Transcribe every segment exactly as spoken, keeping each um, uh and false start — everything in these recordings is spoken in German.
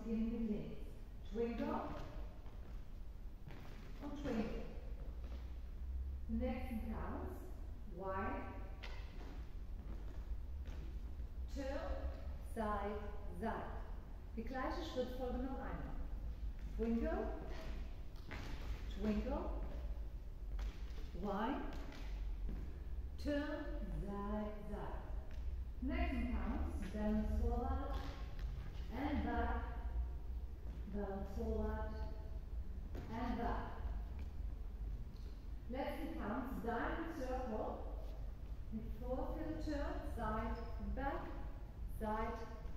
beginnen mit links. Twinkle und twinkle. Nächsten Counts. Wide. Turn, side, side. Die gleiche Schrittfolge noch einmal. Twinkle, twinkle, wide, turn, side, side. Next counts, balance forward and back, balance forward and back. Next counts, diamond circle, with four fill turn, side, back, side.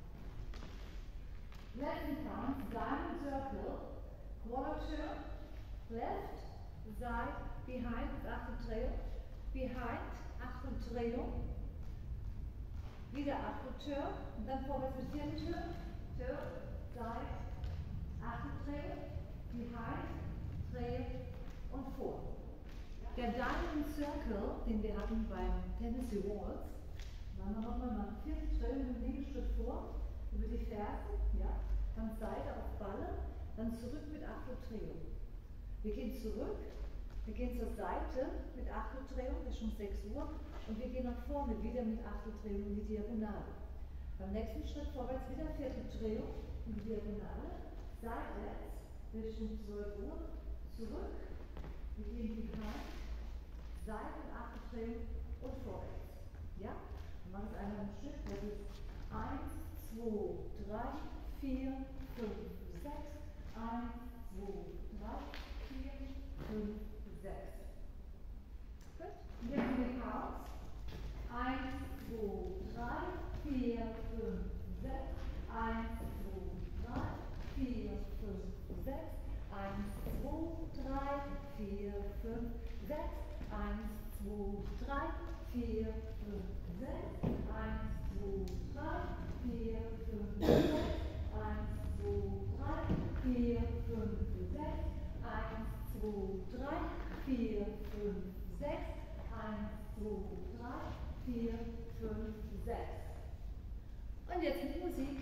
Next counts, diamond circle, quarter turn, left, side, behind, Achteltraining, behind, Achteltraining, wieder Achtelturn und dann vorwärts mit vierten Turn, turn, side, Achteltraining, behind, trail und vor. Der Diamond Circle, den wir hatten beim Tennessee Waltz, machen wir nochmal nach vierten Trail mit dem Liegestütz vor, über die Ferse, ja, dann Seite auf Balle, dann zurück mit Achteltraining. Wir gehen zurück, wir gehen zur Seite mit Achteltraining, das ist schon sechs Uhr, und wir gehen nach vorne wieder mit Achteltraining in die Diagonale. Beim nächsten Schritt vorwärts wieder Vierteltraining in die Diagonale, seitwärts, Richtung zwölf Uhr, zurück, wir gehen behind, Seite und Achteltraining und vorwärts. Ja? Wir machen es einmal im Stück, das ist eins, zwei, drei, vier, fünf, sechs, eins, zwei, drei, vier, fünf, sechs. Gut, und jetzt sind die Counts. eins, zwei, drei, vier, fünf, sechs, eins, zwei, drei, vier, fünf, sechs, eins, zwei, drei, vier, fünf, sechs, eins, zwei, drei, vier, fünf, sechs, eins, zwei, drei, vier, fünf, sechs, eins, zwei, drei, vier, fünf, sechs, eins, zwei, drei, vier, fünf, sechs, eins, zwei, drei, vier, fünf, sechs. Und jetzt mit Musik.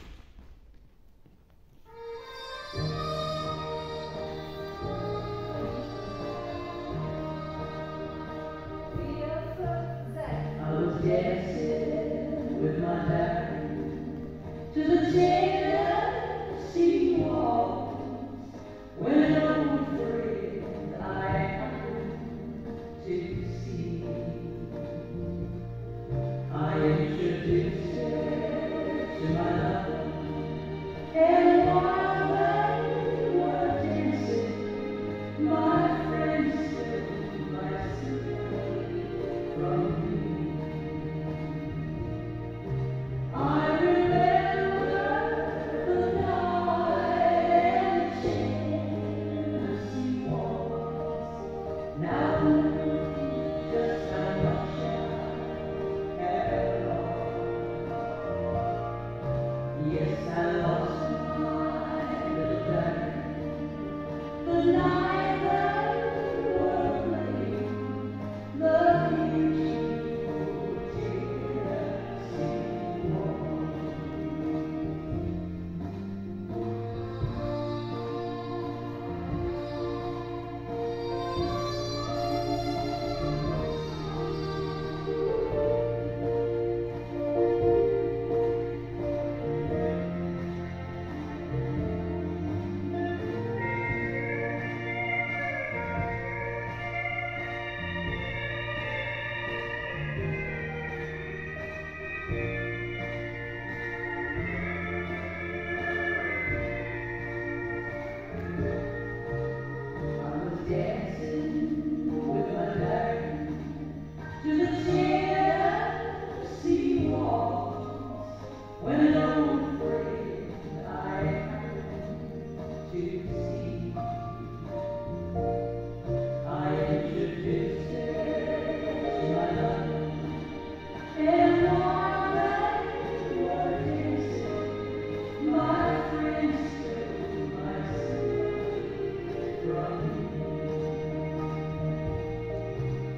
Dancing with my back to the Tennessee waltz, when an old friend I happened to see. I introduced her to my love, and while they were dancing, my friend stole my secret from me.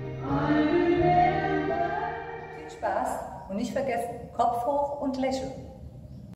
Und nicht vergessen, Kopf hoch und lächeln.